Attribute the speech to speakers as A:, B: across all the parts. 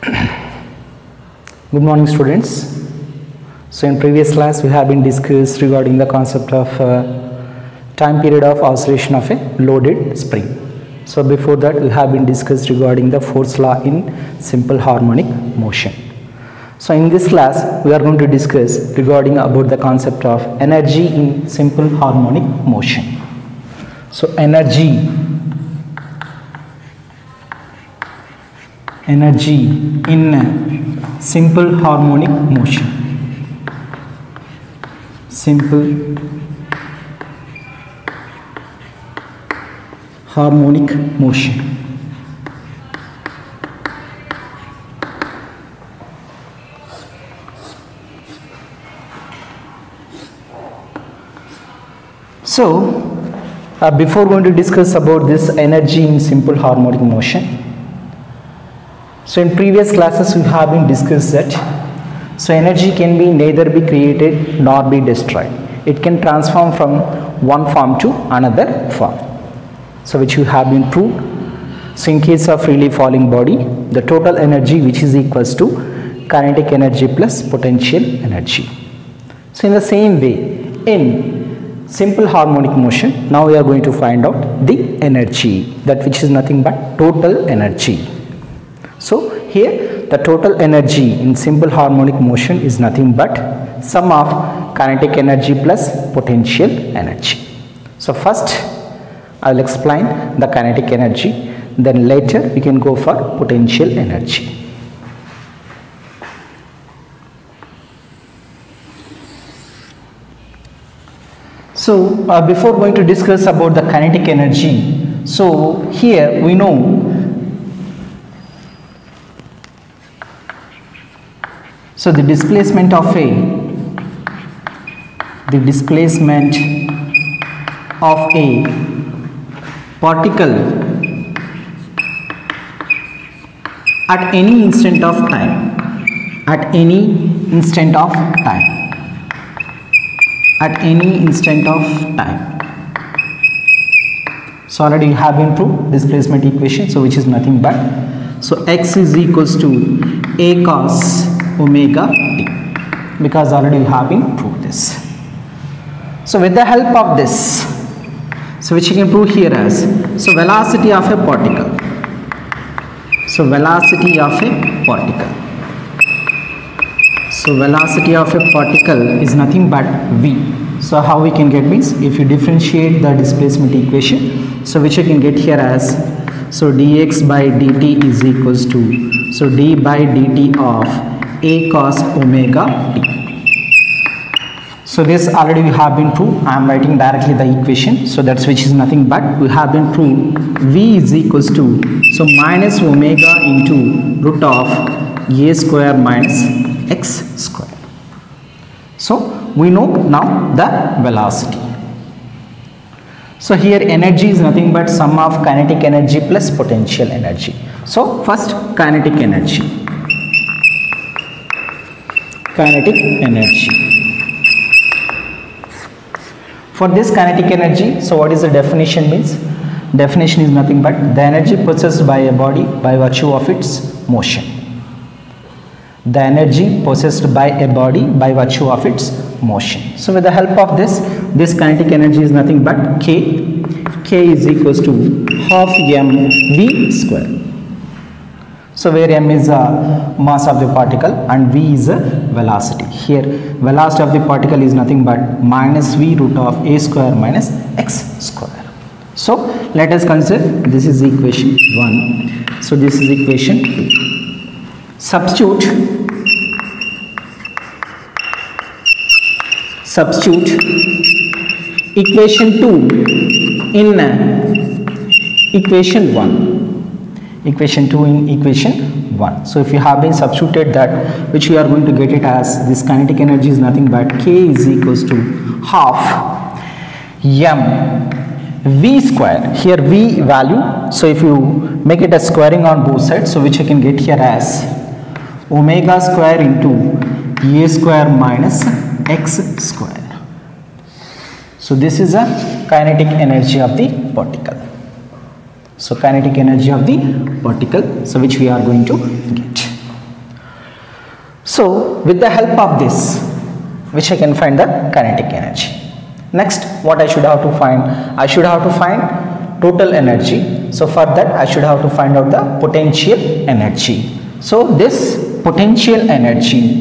A: Good morning, students. So in previous class we have been discussed regarding the concept of time period of oscillation of a loaded spring. So before that we have been discussed regarding the force law in simple harmonic motion. So in this class we are going to discuss regarding about the concept of energy in simple harmonic motion. So energy in simple harmonic motion. Simple harmonic motion. So before going to discuss about this energy in simple harmonic motion, so in previous classes we have been discussed that so energy can be neither be created nor be destroyed. It can transform from one form to another form. So which you have been proved. So in case of freely falling body, the total energy which is equals to kinetic energy plus potential energy. So in the same way, in simple harmonic motion, now we are going to find out the energy, that which is nothing but total energy. So here the total energy in simple harmonic motion is nothing but sum of kinetic energy plus potential energy. So first I will explain the kinetic energy, then later we can go for potential energy. So before going to discuss about the kinetic energy, so here we know so the displacement of a particle at any instant of time, so already you have been proved displacement equation, so which is nothing but so x is equals to a cos omega t, because already we have been proved this. So with the help of this, so which you can prove here as so velocity of a particle. So velocity of a particle is nothing but v. So how we can get means if you differentiate the displacement equation, so which you can get here as so dx by dt is equals to so d by dt of a cos omega t. So this already we have been proved. I am writing directly the equation, so that's which is nothing but we have been proved v is equals to so minus omega into root of a square minus x square. So we know now the velocity. So here energy is nothing but sum of kinetic energy plus potential energy. So first kinetic energy. For this kinetic energy, so what is the definition means? Definition is nothing but the energy possessed by a body by virtue of its motion. The energy possessed by a body by virtue of its motion. So with the help of this kinetic energy is nothing but k is equals to half mv square. So where m is mass of the particle and v is velocity. Here velocity of the particle is nothing but minus v root of a square minus x square. So let us consider this is equation 1. So this is equation 2. Substitute equation 2 in equation 1. Equation 2 in equation 1. So if you have been substituted that, which we are going to get it as this kinetic energy is nothing but k is equals to half m v square. Here v value, so if you make it a squaring on both sides, so which I can get here as omega square into a square minus x square. So this is a kinetic energy of the particle. So kinetic energy of the particle, so which we are going to get. So with the help of this, which I can find the kinetic energy. Next, what I should have to find? I should have to find total energy. So for that, I should have to find out the potential energy. So this potential energy,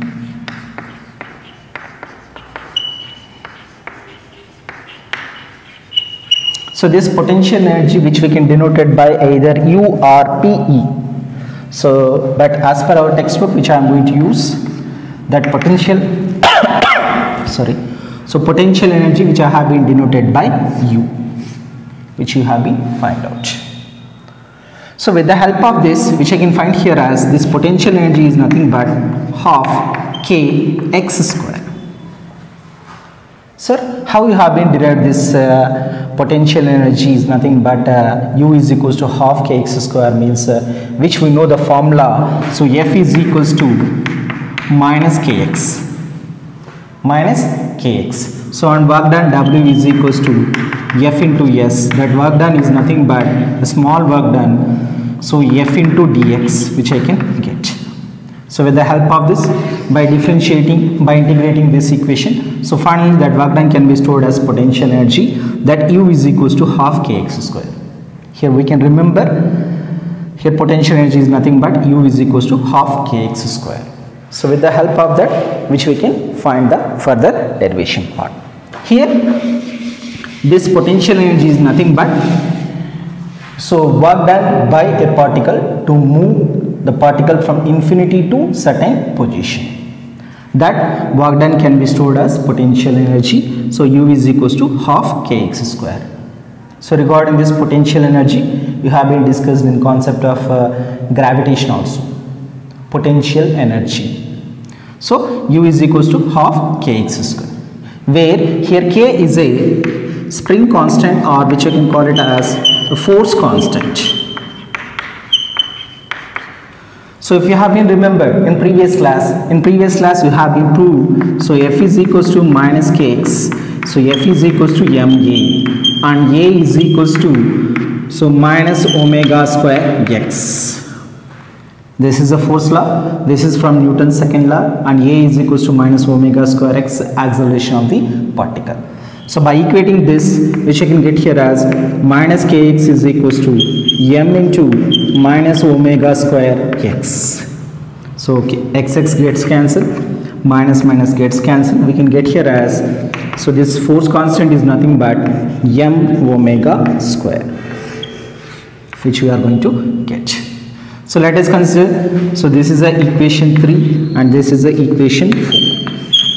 A: so this potential energy, which we can denote it by either U or PE. So, but as per our textbook, which I am going to use, that potential, sorry, so potential energy which I have been denoted by U, which you have been find out. So with the help of this, which I can find here as this potential energy is nothing but half kx square. Sir, how you have been derived this potential energy is nothing but U is equals to half kx square, means which we know the formula. So F is equals to minus kx, so on work done W is equals to F into S. That work done is nothing but a small work done, so F into dx, which I can get. So with the help of this, by differentiating, by integrating this equation, so finally that work done can be stored as potential energy, that U is equals to half kx square. Here we can remember, here potential energy is nothing but U is equals to half kx square. So with the help of that, which we can find the further derivation part. Here this potential energy is nothing but, so work done by a particle to move the particle from infinity to certain position. That work done can be stored as potential energy. So U is equals to half kx square. So regarding this potential energy, you have been discussed in concept of gravitation also. Potential energy. So U is equals to half kx square, where here k is a spring constant, or which you can call it as a force constant. So if you have been remembered in previous class you have been proved, so F is equals to minus kx, so F is equals to ma, and a is equals to, so minus omega square x. This is a force law, this is from Newton's second law, and a is equals to minus omega square x, acceleration of the particle. So by equating this, which I can get here as minus kx is equals to m into minus omega square x. So okay, x gets cancelled, minus gets cancelled. We can get here as, so this force constant is nothing but m omega square, which we are going to get. So let us consider, so this is the equation 3 and this is the equation 4.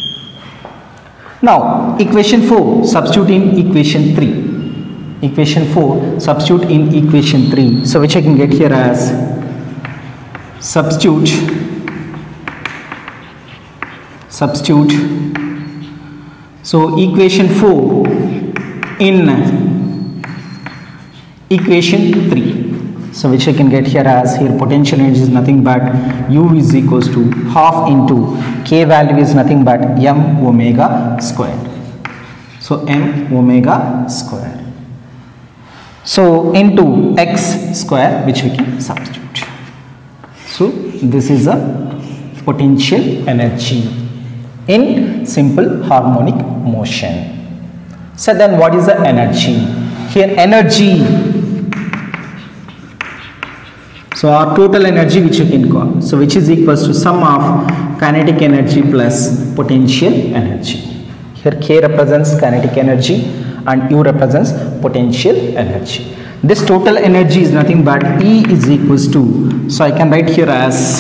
A: Now equation 4 substitute in equation 3. Equation 4 substitute in equation 3. So which I can get here as substitute. So equation 4 in equation 3. So which I can get here as, here potential energy is nothing but U is equals to half into K value is nothing but m omega square. So m omega square. So into x square, which we can substitute. So this is a potential energy in simple harmonic motion. So then what is the energy? Here energy, so our total energy which you can call, so which is equals to sum of kinetic energy plus potential energy. Here K represents kinetic energy and U represents potential energy. This total energy is nothing but E is equals to, so I can write here as,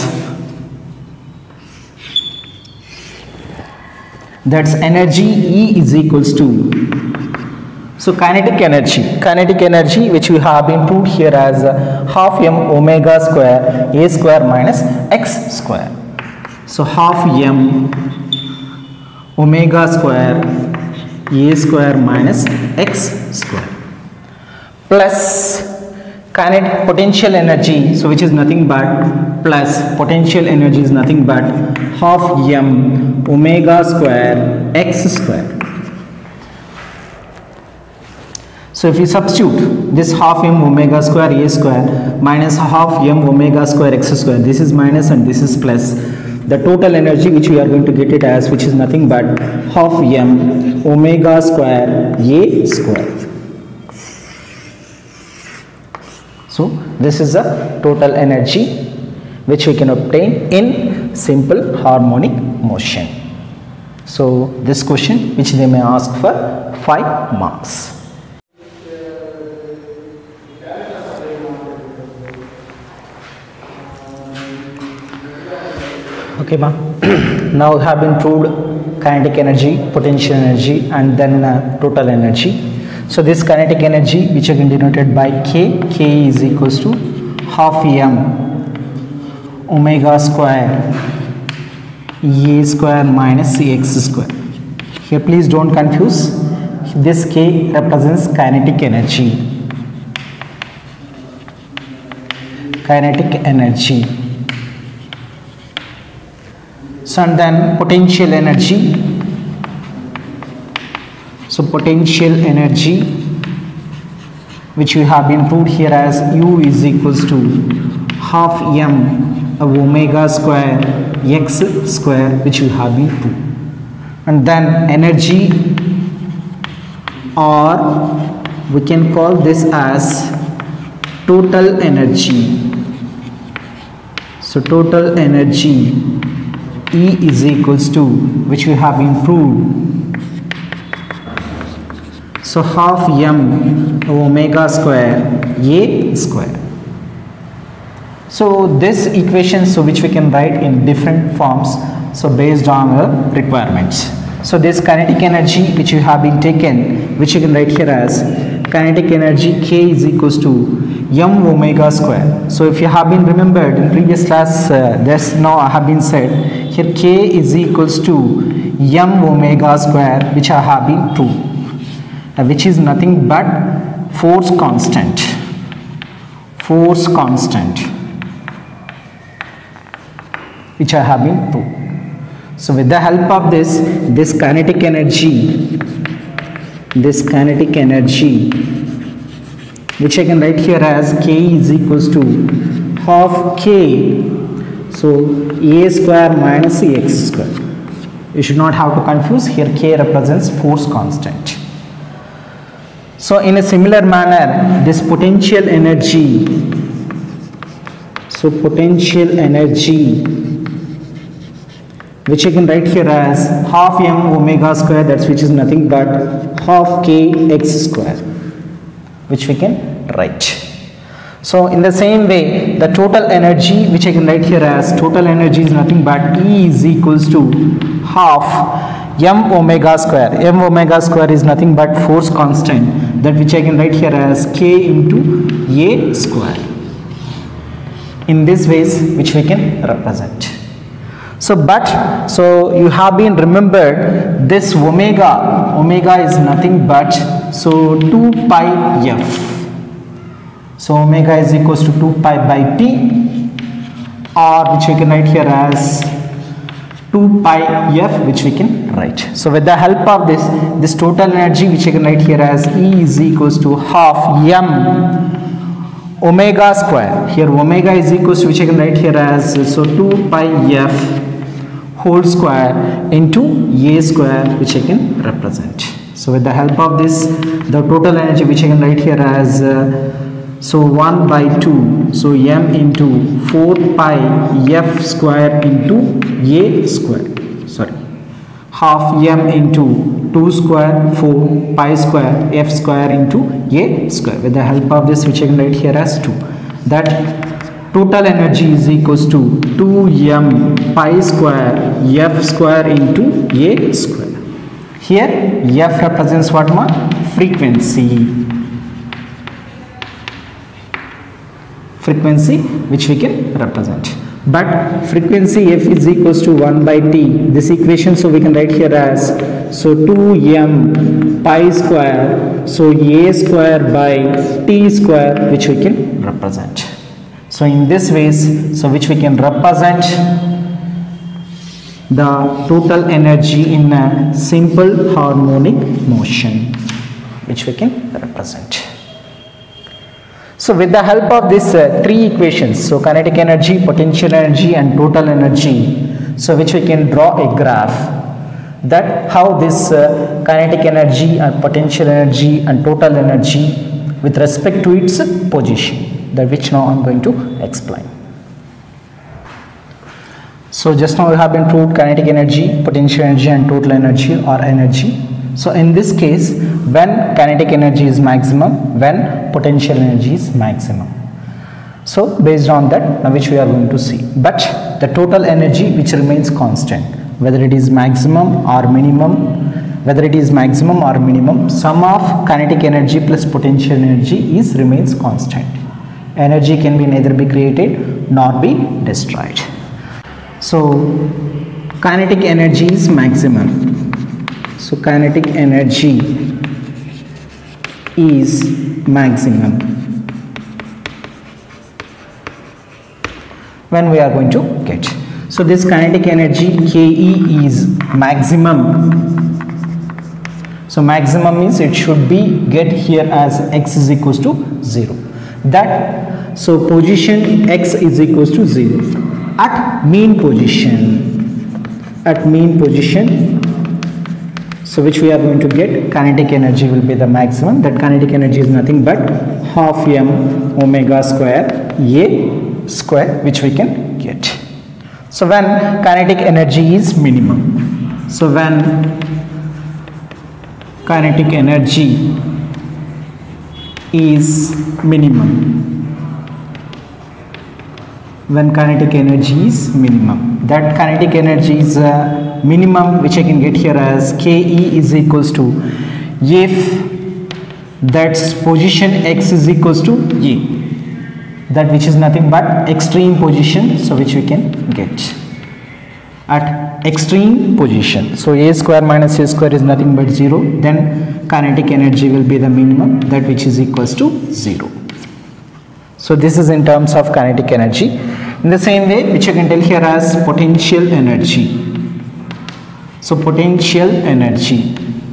A: that's energy E is equals to, so kinetic energy which we have been proved here as half m omega square a square minus x square. So half m omega square a square minus x square plus kinetic potential energy, so which is nothing but plus potential energy is nothing but half m omega square x square. So if you substitute this half m omega square a square minus half m omega square x square, this is minus and this is plus, the total energy which we are going to get it as, which is nothing but half m omega square a square. So this is the total energy which we can obtain in simple harmonic motion. So this question which they may ask for 5 marks. Okay, ma. Now we have been proved kinetic energy, potential energy, and then total energy. So this kinetic energy which again denoted by K, K is equals to half m omega square a square minus x square. Here please don't confuse, this K represents kinetic energy. Kinetic energy. So and then potential energy. So potential energy which we have been proved here as U is equals to half m of omega square x square, which we have been proved. And then energy, or we can call this as total energy. So total energy E is equals to, which we have been proved, so half m omega square a square. So this equation, so which we can write in different forms, so based on the requirements. So this kinetic energy which you have been taken, which you can write here as kinetic energy K is equals to m omega square. So if you have been remembered in previous class, there's now I have been said here K is equals to m omega square, which I have been proved, which is nothing but force constant. Force constant, which I have been proved. So with the help of this kinetic energy, which I can write here as K is equals to half K, so a square minus x square. You should not have to confuse, here K represents force constant. So in a similar manner, this potential energy, so potential energy which I can write here as half m omega square, that's which is nothing but half k x square, which we can write. So in the same way, the total energy which I can write here as total energy is nothing but E is equals to half m omega square. M omega square is nothing but force constant, that which I can write here as K into a square. In this ways which we can represent. So you have been remembered this omega is nothing but, so 2 pi f. So omega is equals to 2 pi by t, or which we can write here as 2 pi f, which we can write. So with the help of this total energy which I can write here as E is equals to half m omega square. Here omega is equals to, which I can write here as, so 2 pi f whole square into a square, which I can represent. So with the help of this, the total energy which I can write here as so 1 by 2, so m into 4 pi f square into a square, sorry, half m into 2 square 4 pi square f square into a square. With the help of this, which I can write here as 2, that total energy is equals to 2m pi square f square into a square. Here f represents what, ma? Frequency. Frequency which we can represent. But frequency f is equals to 1 by t. This equation, so we can write here as, so 2m pi square, so a square by t square, which we can represent. So in this ways, so which we can represent the total energy in a simple harmonic motion, which we can represent. So with the help of these three equations, so kinetic energy, potential energy and total energy, so which we can draw a graph that how this kinetic energy and potential energy and total energy with respect to its position, that which now I am going to explain. So just now we have been proved kinetic energy, potential energy and total energy or energy. So in this case, when kinetic energy is maximum, when potential energy is maximum. So based on that, now which we are going to see. But the total energy which remains constant, whether it is maximum or minimum, sum of kinetic energy plus potential energy remains constant. Energy can be neither be created nor be destroyed. So kinetic energy is maximum. So kinetic energy is maximum when we are going to get. So this kinetic energy Ke is maximum. So maximum means it should be get here as x is equals to 0. That so position x is equals to 0 at mean position. So which we are going to get kinetic energy will be the maximum. That kinetic energy is nothing but half m omega square a square, which we can get. So when kinetic energy is minimum. So when kinetic energy is minimum. When kinetic energy is minimum. That kinetic energy is minimum, which I can get here as Ke is equals to if that's position x is equals to a. That which is nothing but extreme position, so which we can get at extreme position. So a square minus a square is nothing but 0. Then kinetic energy will be the minimum, that which is equals to 0. So this is in terms of kinetic energy. In the same way, which I can tell here as potential energy. So potential energy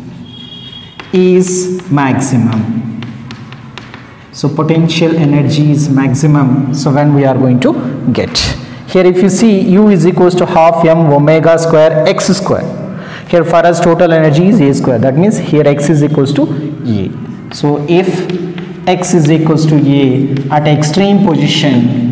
A: is maximum. So potential energy is maximum. So when we are going to get. Here if you see U is equals to half m omega square x square. Here for us total energy is a square. That means here x is equals to a. So if x is equals to a at extreme position,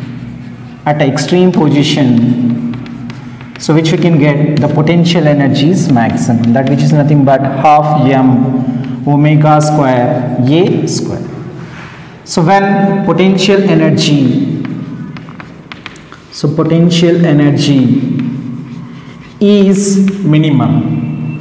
A: so which we can get the potential energy is maximum. That which is nothing but half m omega square a square. So when potential energy is minimum.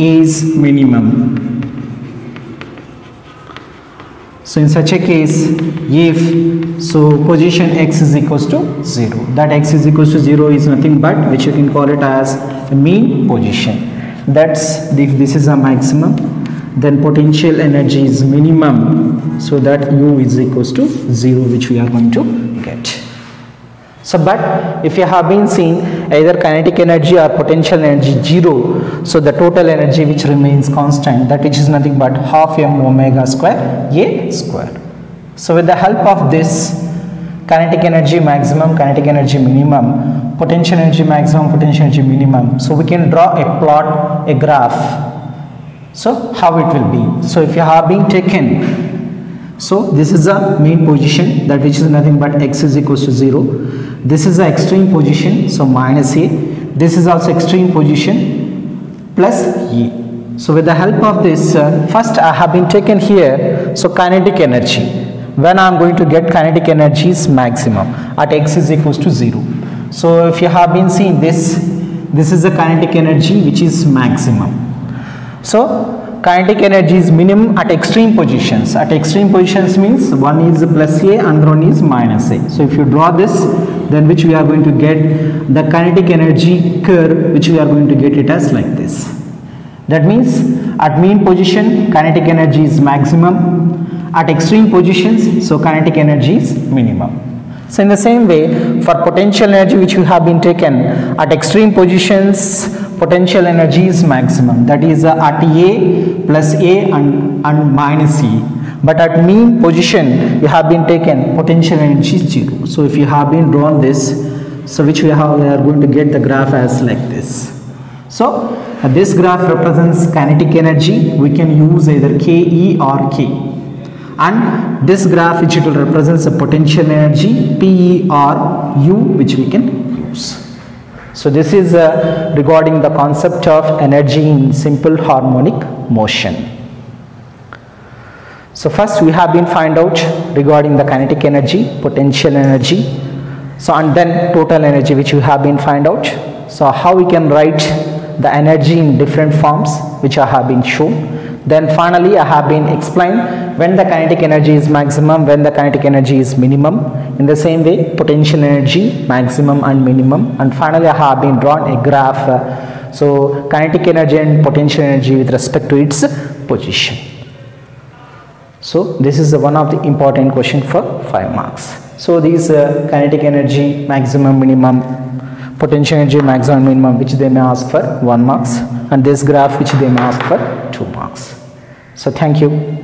A: So in such a case, if so position x is equals to 0, that x is equals to 0 is nothing but which you can call it as a mean position. That's if this is a maximum, then potential energy is minimum, so that u is equals to 0, which we are going to get. So but if you have been seen either kinetic energy or potential energy 0, so the total energy which remains constant, that which is nothing but half m omega square a square. So with the help of this kinetic energy maximum, kinetic energy minimum, potential energy maximum, potential energy minimum, so we can draw a plot, a graph. So how it will be. So if you have been taken, so this is a mean position, that which is nothing but x is equals to 0. This is the extreme position, so minus a. This is also extreme position plus a. So with the help of this, first I have been taken here, so kinetic energy. When I am going to get kinetic energy is maximum at x is equals to 0. So if you have been seeing this is the kinetic energy which is maximum. So kinetic energy is minimum at extreme positions. At extreme positions means one is plus a, another one is minus a. So if you draw this, then which we are going to get the kinetic energy curve, which we are going to get it as like this. That means at mean position kinetic energy is maximum, at extreme positions so kinetic energy is minimum. So in the same way, for potential energy which we have been taken, at extreme positions potential energy is maximum, that is at a plus a and minus e. But at mean position you have been taken potential energy is 0. So if you have been drawn this, So which we are going to get the graph as like this. So this graph represents kinetic energy. We can use either Ke or K. And this graph which it will represents the potential energy Pe or U, which we can use. So this is regarding the concept of energy in simple harmonic motion. So first we have been find out regarding the kinetic energy, potential energy, so and then total energy which we have been find out. So how we can write the energy in different forms which I have been shown. Then finally I have been explained when the kinetic energy is maximum, when the kinetic energy is minimum. In the same way potential energy maximum and minimum, and finally I have been drawn a graph. So kinetic energy and potential energy with respect to its position. So this is one of the important question for 5 marks. So these kinetic energy maximum, minimum, potential energy maximum, minimum, which they may ask for 1 marks, and this graph which they may ask for 2 marks. So thank you.